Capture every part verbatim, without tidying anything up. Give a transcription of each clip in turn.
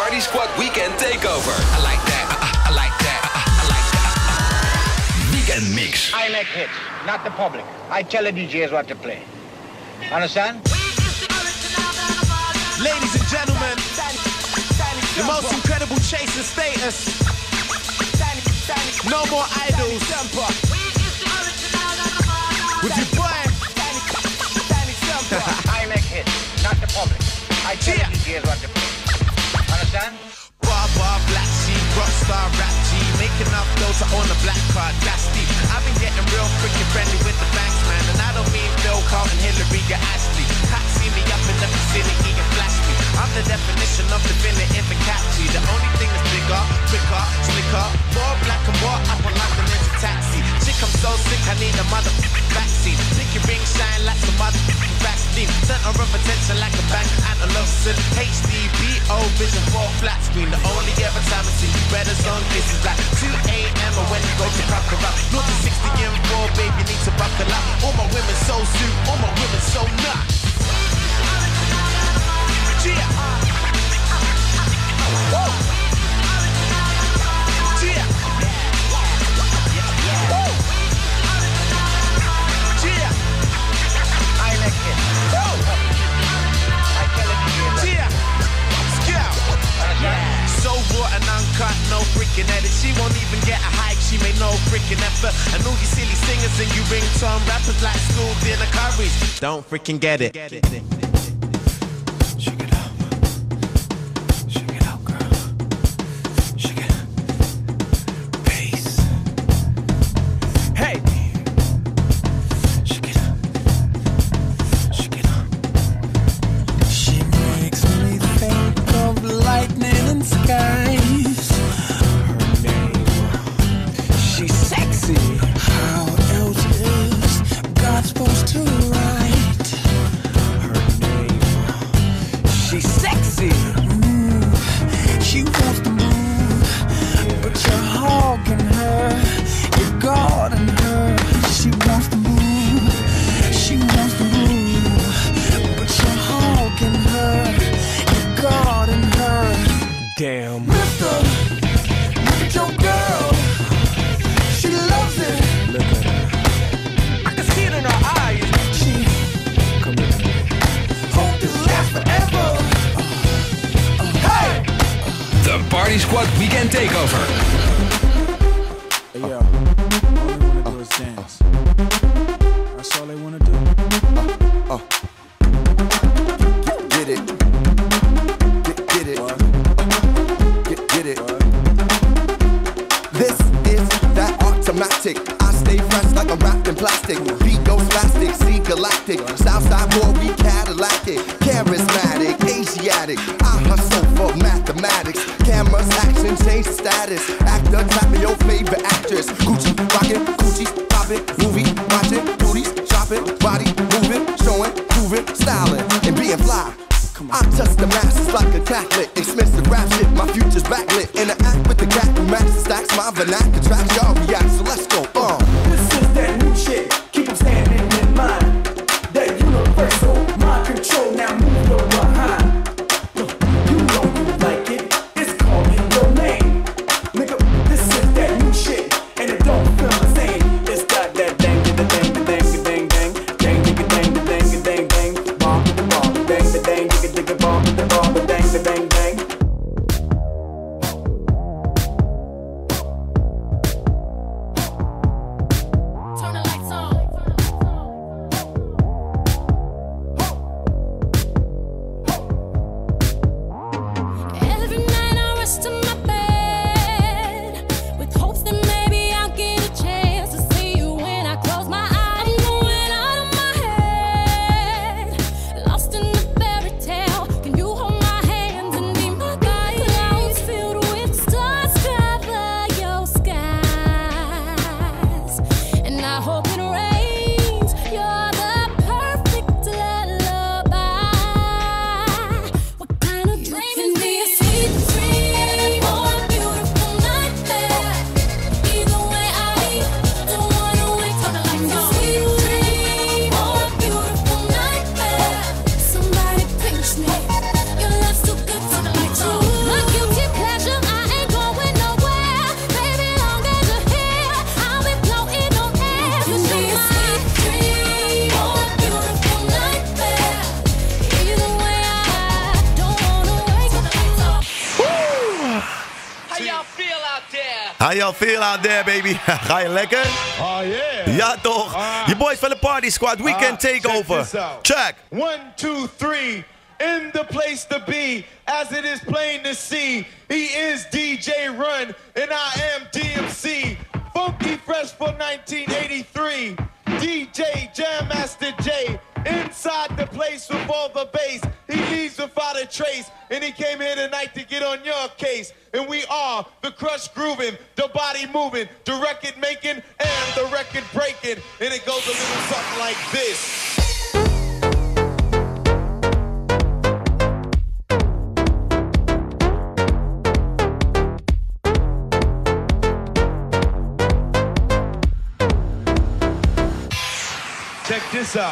Party Squad Weekend Takeover. I like that. I, I like that. I, I like that. Weekend Mix. I make hits, not the public. I tell the D Js what to play. Understand? Ladies and gentlemen, the most incredible chase and status. No more idols. With your boy. I make hits, not the public. I tell the D Js what to play. Understand? Bar bar, black sheep, rockstar, rap G. Making up those on the black card, that's deep. I've been getting real freaking friendly with the banks, man. And I don't mean Bill Carlton, Hillary, or Ashley. Cat see me up in the vicinity and flash me. I'm the definition of definitive and catchy. The only thing that's bigger, quicker, slicker, more black and more up on London into taxi. Chick, I'm so sick, I need a motherfucking vaccine. Pick your ring, shine like some motherfucking Vaseline. Center of attention like a bank and a Lawson. H D B O vision for a flat screen. The only ever time I see you better zone this is like two A M or when you go to crack up. Not the sixty and four, baby, you need to buckle up. All my women so suit, all my women so nut. Yeah. Woo. Yeah. Woo. Yeah. I make hits. Woo. I tell the D Js what to play. Yeah. Scout. Understand? So raw and uncut, no freaking edit. She won't even get a hike, she made no freaking effort. And all you silly singers and you ringtone rappers like school dinner curries don't freaking get it. Shake it up. Shake it out, girl. Shake it. Bass. Hey! Shake it up. Shake it up. She makes me think of lightning and skies. Her name, she's sexy. How else is God supposed to write her name? She's sexy. Mm, she wants to move, but you're hogging her. You're guarding her. She wants to move. She wants to move, but you're hogging her. You're guarding her. Damn. Mister, look at your girl. She loves it. Look at her. I can see it in her eyes. She Come here. hope this lasts forever. Hey! The Party Squad Weekend Takeover. Hey, yo, all they wanna do is dance. That's all they wanna do. Uh, get it, get, get it, What? get, get it. This is that automatic. I stay fresh like I'm wrapped in plastic. Beat goes plastic, see galactic. Southside boy, we Cadillac it. Charismatic, Asiatic. I hustle for mathematics. Cameras, action, change the status. Actor, type of your favorite actress. Gucci, rockin', Gucci, poppin', movie, watching, booties, shopping, body moving, showing, proving, styling, and being fly. I touch the masses like a Catholic. Expensive rap shit, my future's backlit. Interact with the cat who match the stacks. My vernacular tracks, y'all react, so let's go. Uh. This is that new shit, keep them standing in mind. That universal mind control, now move your behind. You know you like it, it's calling your name. Nigga, this is that new shit, and it don't feel the same. It's got that dang, the dang, the dang, the dang, dang, dang, the dang, the dang, the dang, dang, bomb, the bomb, dang, the dang, the dang, the bomb, the bomb, the dang, the dang, dang. How y'all feel out there, baby? Ga je lekker? Oh yeah. Ja, toch? Ah. Je boys van de Party Squad, Weekend Ah, Takeover. check this out. Check. One, two, three. In the place to be, as it is plain to see. He is D J Run, and I am D M C. Funky Fresh for nineteen eighty-three. D J Jam Master J. Inside the place with all the bass. He leaves without a trace. And he came here tonight to get on your case. And we are the crush grooving, the body moving, the record making, and the record breaking. And it goes a little something like this. Check this out.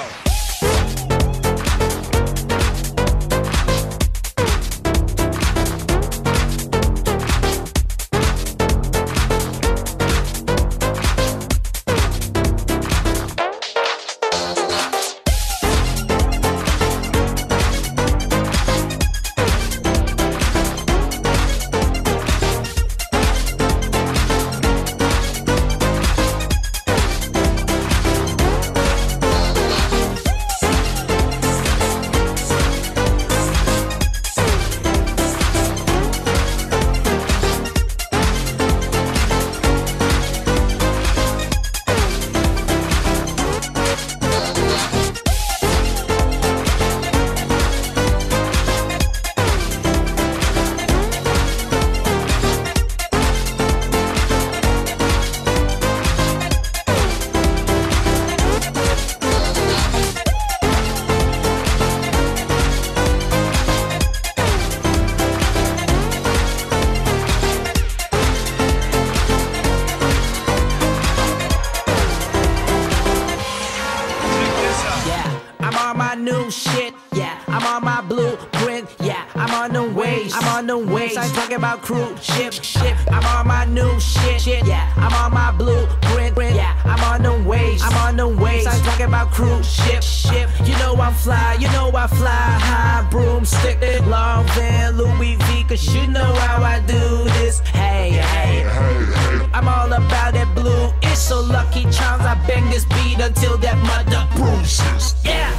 I'm talking about cruise ship, ship. I'm on my new shit, shit. Yeah, I'm on my blueprint, print. Yeah, I'm on the waves, I'm on the waves. I'm talking about cruise ship, ship. You know I'm fly, you know I fly high, broomstick, long van, Louis V. Cause you know how I do this. Hey, hey, I'm all about that blue. It's so lucky charms. I bang this beat until that mother bruises. Yeah.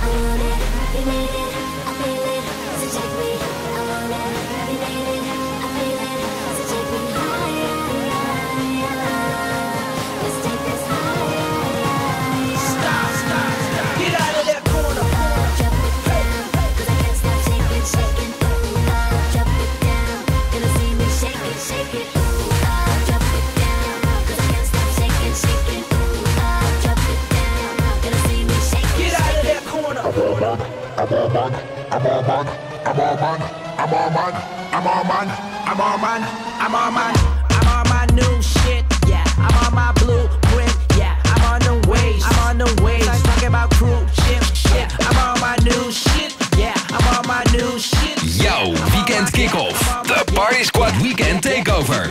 I'm on man, I'm on man, I'm on man, I'm on man, I'm on man, I'm on man, I'm on man, I'm on my new shit, yeah, I'm on my blueprint, yeah, I'm on the waves, I'm on the waves, I'm talking about cruise ship, yeah, I'm on my new shit, yeah, I'm on my new shit. Yo, weekend kick-off, the Party Squad Weekend Takeover.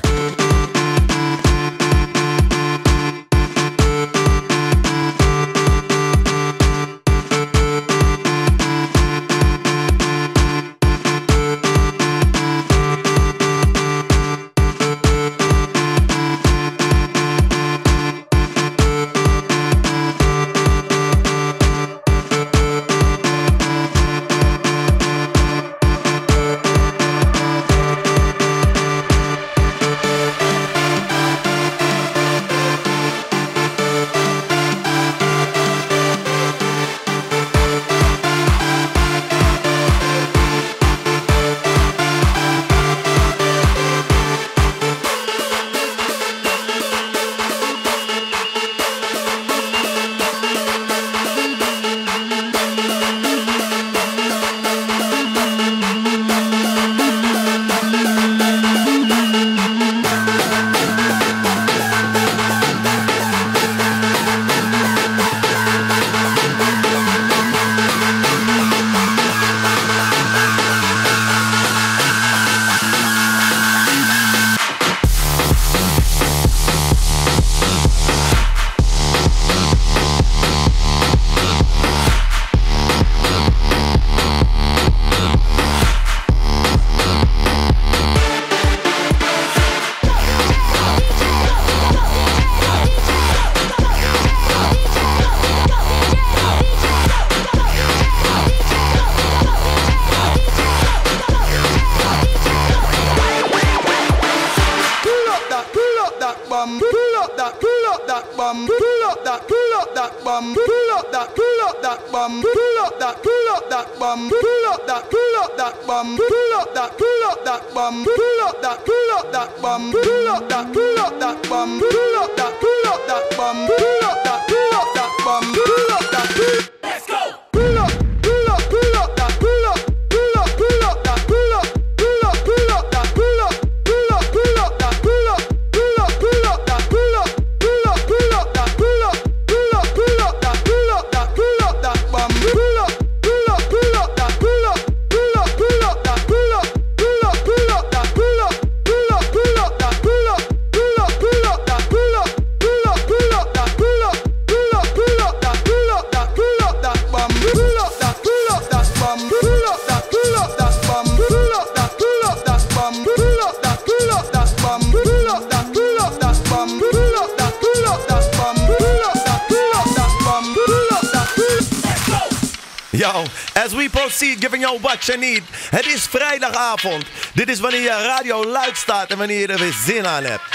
bum, pull up that, pull up that bum, pull up that, pull up that bum, pull up that, pull up that bum, pull up that, pull up that bum, pull up that, pull up that bum, pull up that, pull up that bum, pull up that, pull up that bum, pull up that, pull up that bum, pull up that, pull up that bum, pull up that, pull up that bum, pull up that, pull. Let's go. Pull up, pull up, pull up that, pull up, pull up, pull up that, pull up, pull up, pull up that, pull up, pull up, pull up that, pull up, pull up, pull up that, pull up, pull up, pull up that, pull up, pull up, pull up that, pull up that, pull up that bum, pull up, pull up, pull up that, pull up, pull up, pull up that, pull up, pull up, pull up that, pull up, pull up, pull up that, pull up, pull up, pull up that, pull up, pull up, pull up that, pull up, pull up, pull up that, pull up that, pull up that bum, pull up that, pull up that bum, pull up that, pull up that bum, pull up that, pull up that bum, pull up that, pull up that bum, pull up that, pull up that bum, pull up that, pull up that bum, pull up that, pull up that bum, pull up that, pull. Let's go. Yo, as we proceed, giving you what you need. Het is vrijdagavond. Dit is wanneer je radio luid staat en wanneer je er weer zin aan hebt.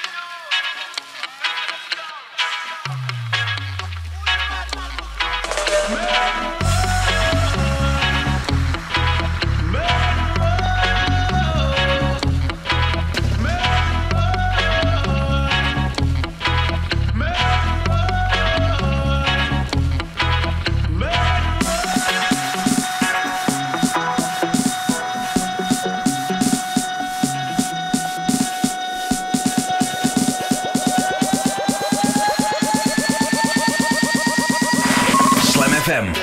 Slam F M.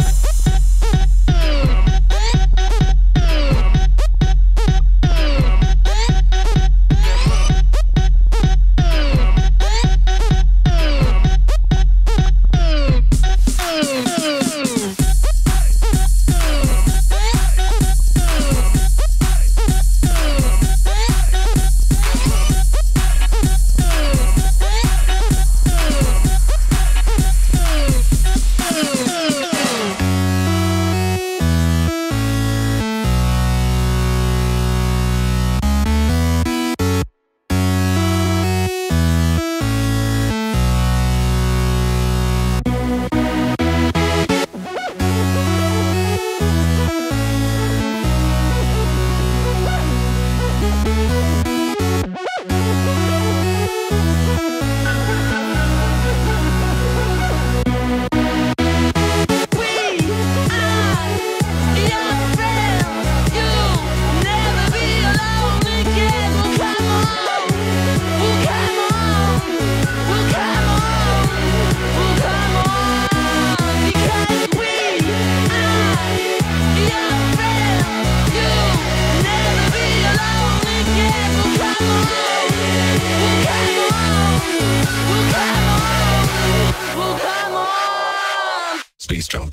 Space Jump.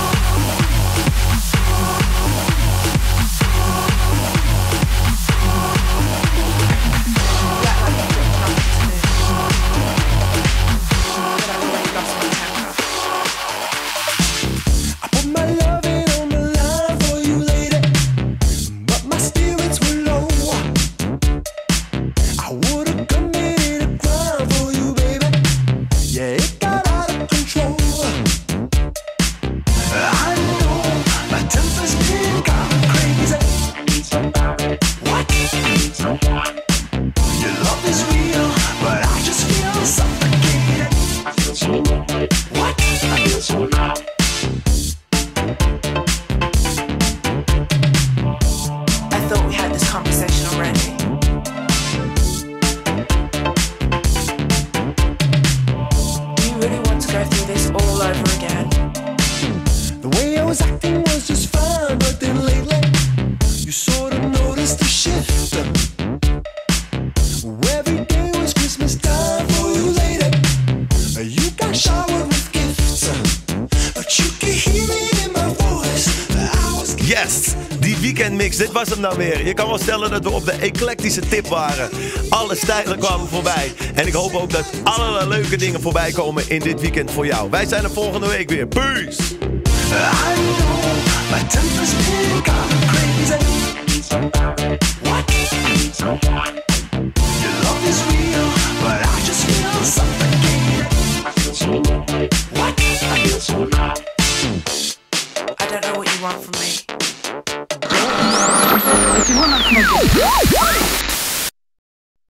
Dit was hem dan weer. Je kan wel stellen dat we op de eclectische tip waren. Alle stijlen kwamen voorbij. En ik hoop ook dat allerlei leuke dingen voorbij komen in dit weekend voor jou. Wij zijn er volgende week weer. Peace! I know my temper's been gone crazy. What?